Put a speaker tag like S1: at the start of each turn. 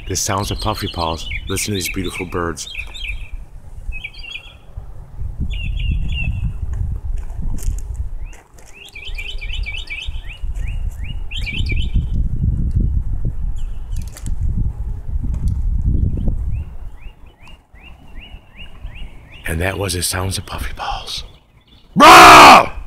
S1: The sounds of puffy paws. Listen to these beautiful birds. And that was the sounds of puffy paws. Bro!